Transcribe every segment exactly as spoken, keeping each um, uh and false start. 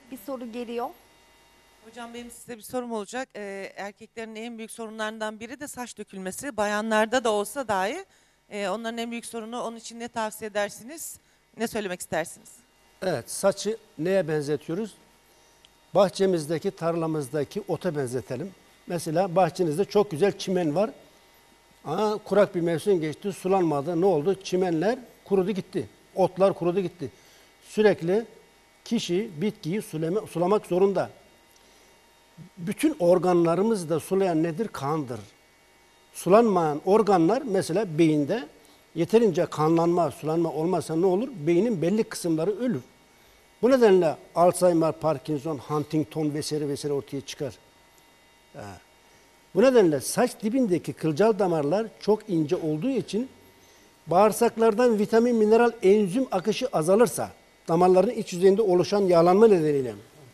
bir soru geliyor. Hocam benim size bir sorum olacak. Ee, erkeklerin en büyük sorunlarından biri de saç dökülmesi. Bayanlarda da olsa dahi e, onların en büyük sorunu. Onun için ne tavsiye edersiniz? Ne söylemek istersiniz? Evet, saçı neye benzetiyoruz? Bahçemizdeki, tarlamızdaki ota benzetelim. Mesela bahçenizde çok güzel çimen var. Aa, kurak bir mevsim geçti, sulanmadı. Ne oldu? Çimenler kurudu gitti. Otlar kurudu gitti. Sürekli kişi bitkiyi sulama, sulamak zorunda. Bütün organlarımızı da sulayan nedir? Kandır. Sulanmayan organlar mesela beyinde yeterince kanlanma, sulanma olmazsa ne olur? Beynin belli kısımları ölür. Bu nedenle Alzheimer, Parkinson, Huntington vesaire vesaire ortaya çıkar. Ha. Bu nedenle saç dibindeki kılcal damarlar çok ince olduğu için bağırsaklardan vitamin, mineral, enzim akışı azalırsa damarların iç yüzeyinde oluşan yağlanma nedeniyle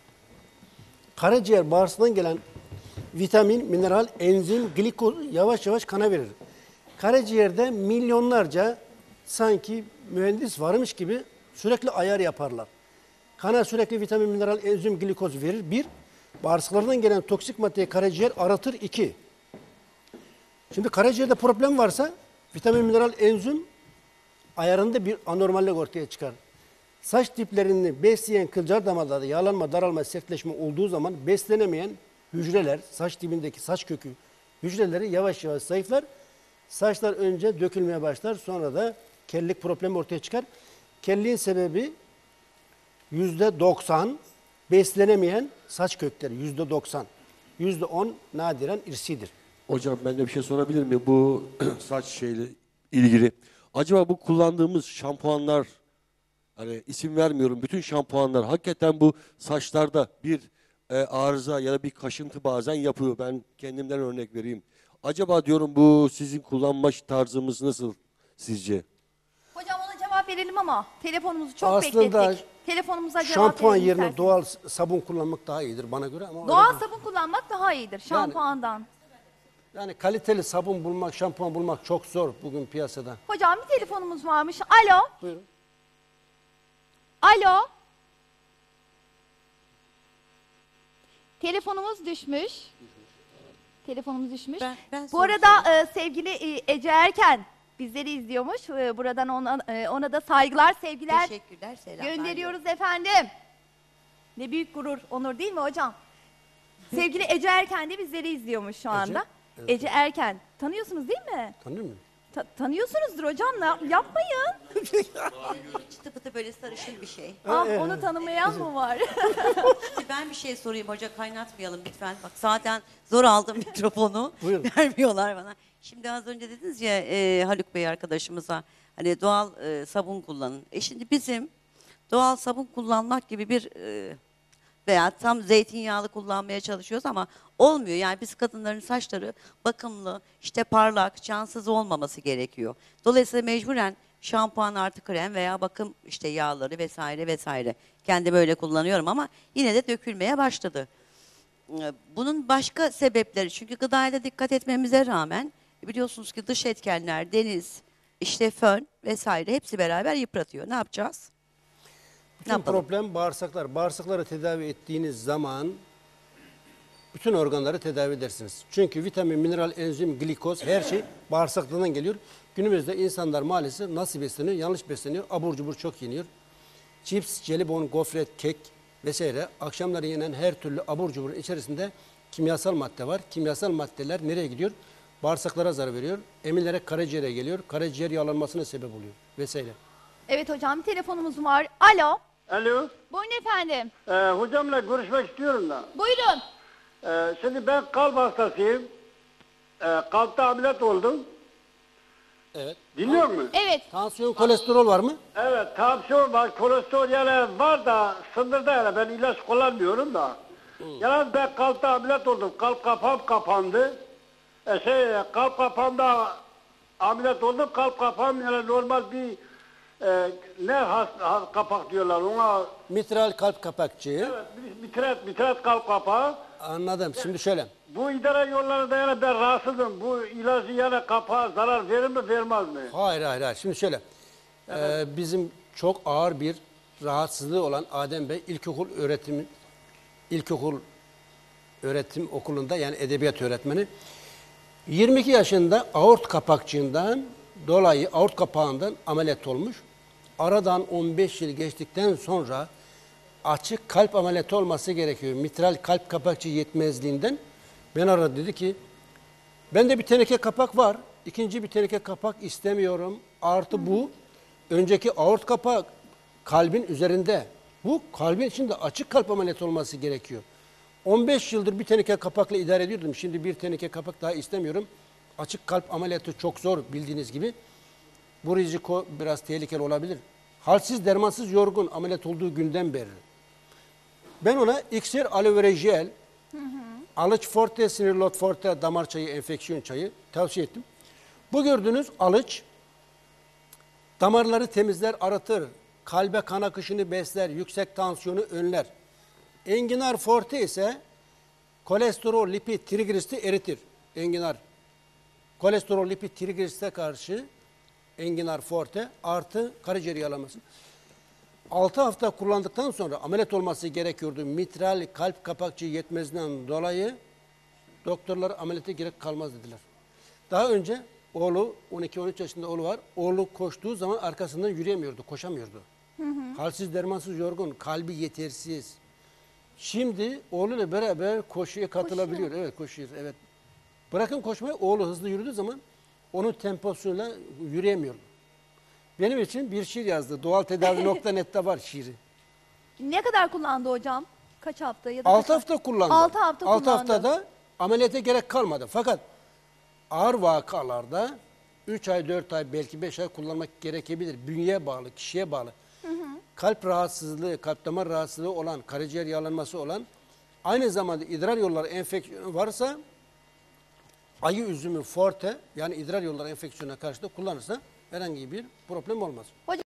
karaciğer bağırsağından gelen vitamin, mineral, enzim, glikoz yavaş yavaş kana verir. Karaciğerde milyonlarca sanki mühendis varmış gibi sürekli ayar yaparlar. Kana sürekli vitamin, mineral, enzim, glikoz verir. Bir, bağırsaklardan gelen toksik maddeyi karaciğer aratır. İki, şimdi karaciğerde problem varsa vitamin, mineral, enzim ayarında bir anormallik ortaya çıkar. Saç diplerini besleyen kılcal damarlarda yağlanma, daralma, sertleşme olduğu zaman beslenemeyen hücreler, saç dibindeki saç kökü hücreleri yavaş yavaş zayıflar. Saçlar önce dökülmeye başlar, sonra da kellik problemi ortaya çıkar. Kelliğin sebebi yüzde doksan beslenemeyen saç kökleri, yüzde doksan. Yüzde on nadiren irsidir. Hocam ben de bir şey sorabilir miyim? Bu saç şeyle ilgili. Acaba bu kullandığımız şampuanlar, hani isim vermiyorum, bütün şampuanlar hakikaten bu saçlarda bir e, arıza ya da bir kaşıntı bazen yapıyor. Ben kendimden örnek vereyim. Acaba diyorum bu sizin kullanma tarzımız nasıl sizce? Hocam ona cevap verelim ama telefonumuzu çok Aslında beklettik. Telefonumuza cevap şampuan verelim yerine isterseniz. doğal sabun kullanmak daha iyidir bana göre. Ama Doğal öyle bir- sabun kullanmak daha iyidir şampuandan. Yani kaliteli sabun bulmak, şampuan bulmak çok zor bugün piyasada. Hocam bir telefonumuz varmış. Alo. Buyurun. Alo. Telefonumuz düşmüş. Telefonumuz düşmüş. Ben- ben Bu soru arada e, sevgili e, Ece Erken bizleri izliyormuş. E, buradan ona, e, ona da saygılar, sevgiler Teşekkürler, selamlar. gönderiyoruz efendim. Ne büyük gurur, onur değil mi hocam? Sevgili Ece Erken de bizleri izliyormuş şu anda. Evet. Ece Erken. Tanıyorsunuz değil mi? Tanıyor musun? Ta- tanıyorsunuzdur hocam. Ne- yapmayın. Çıtı pıtı böyle sarışın bir şey. Ah, onu tanımayan mı var? Şimdi ben bir şey sorayım hoca, kaynatmayalım lütfen. Bak zaten zor aldım mikrofonu. Buyurun. Vermiyorlar bana. Şimdi az önce dediniz ya e, Haluk Bey arkadaşımıza hani doğal e, sabun kullanın. E şimdi bizim doğal sabun kullanmak gibi bir e, veya tam zeytinyağlı kullanmaya çalışıyoruz ama olmuyor. Yani biz kadınların saçları bakımlı, işte parlak, cansız olmaması gerekiyor. Dolayısıyla mecburen şampuan artı krem veya bakım işte yağları vesaire vesaire. Kendi böyle kullanıyorum ama yine de dökülmeye başladı. Bunun başka sebepleri, çünkü gıdaya da dikkat etmemize rağmen biliyorsunuz ki dış etkenler, deniz, işte fön vesaire hepsi beraber yıpratıyor. Ne yapacağız? Bütün yapalım? problem bağırsaklar. Bağırsakları tedavi ettiğiniz zaman bütün organları tedavi edersiniz. Çünkü vitamin, mineral, enzim, glikoz her şey bağırsaklarından geliyor. Günümüzde insanlar maalesef nasıl besleniyor? Yanlış besleniyor. Abur cubur çok yeniyor. Cips, jelibon, gofret, kek vesaire akşamları yenen her türlü abur cuburun içerisinde kimyasal madde var. Kimyasal maddeler nereye gidiyor? Bağırsaklara zarar veriyor. Eminlere, karaciğere geliyor. Karaciğer yağlanmasına sebep oluyor vesaire. Evet hocam bir telefonumuz var. Alo. Alo, Buyurun efendim. e, hocamla görüşmek istiyorum da. Buyurun. E, şimdi ben kalp hastasıyım. E, kalpte ameliyat oldum. Evet. Dinliyor musun? Evet. Tansiyon, kolesterol var mı? Evet, tansiyon var, kolesterol yani var da sınırda yani ben ilaç kullanmıyorum da. Yani ben kalpte ameliyat oldum. Kalp kapağım kapandı. E, şey, kalp kapağımda ameliyat oldum. Kalp kapağım yani normal bir e, ne has, has- kapak diyorlar ona. Mitral kalp kapakçığı. Evet, mitret, mitret kalp kapağı. Anladım. Şimdi şöyle. Bu idare yollarında yani ben rahatsızım. Bu ilacı yani kapağa zarar verir mi vermez mi? Hayır hayır hayır. Şimdi şöyle. Ee, bizim çok ağır bir rahatsızlığı olan Adem Bey ilkokul öğretim ilkokul öğretim okulunda, yani edebiyat öğretmeni, yirmi iki yaşında aort kapakçığından dolayı aort kapağından ameliyat olmuş. Aradan on beş yıl geçtikten sonra açık kalp ameliyatı olması gerekiyor. Mitral kalp kapakçığı yetmezliğinden ben aradı, dedi ki bende bir teneke kapak var. İkinci bir teneke kapak istemiyorum. Artı bu önceki aort kapak kalbin üzerinde. Bu kalbin içinde açık kalp ameliyatı olması gerekiyor. on beş yıldır bir teneke kapakla idare ediyordum. Şimdi bir teneke kapak daha istemiyorum. Açık kalp ameliyatı çok zor bildiğiniz gibi. Bu riziko biraz tehlikeli olabilir. Halsiz, dermansız, yorgun ameliyat olduğu günden beri. Ben ona iksir, aloe vera jel, alıç forte, sinirlot forte, damar çayı, enfeksiyon çayı tavsiye ettim. Bu gördüğünüz alıç damarları temizler, arıtır, kalbe kan akışını besler, yüksek tansiyonu önler. Enginar forte ise kolesterol, lipid, trigliseriti eritir. Enginar kolesterol, lipid, trigliserite karşı enginar forte artı karaciğer yağlaması. altı hafta kullandıktan sonra ameliyat olması gerekiyordu. Mitral kalp kapakçığı yetmezliğinden dolayı doktorlar ameliyata gerek kalmaz dediler. Daha önce oğlu, on iki on üç yaşında oğlu var. Oğlu koştuğu zaman arkasından yürüyemiyordu, koşamıyordu. Hı hı. Halsiz, dermansız, yorgun, kalbi yetersiz. Şimdi oğluyla beraber koşuya katılabiliyor. Koşuyor. Evet, koşuyor. Evet. Bırakın koşmayı, oğlu hızlı yürüdüğü zaman onun temposuyla yürüyemiyordu. Benim için bir şiir yazdı. doğal tedavi nokta net'te var şiiri. Ne kadar kullandı hocam? Kaç hafta ya da altı kaç hafta kullandı. altı hafta altı kullandı. haftada ameliyata gerek kalmadı. Fakat ağır vakalarda üç ay, dört ay, belki beş ay kullanmak gerekebilir. Bünyeye bağlı, kişiye bağlı. Hı hı. Kalp rahatsızlığı, kalp damar rahatsızlığı olan, karaciğer yağlanması olan, aynı zamanda idrar yolları enfeksiyonu varsa ayı üzümü forte, yani idrar yolları enfeksiyonuna karşı da kullanırsa herhangi bir problem olmaz. Hocam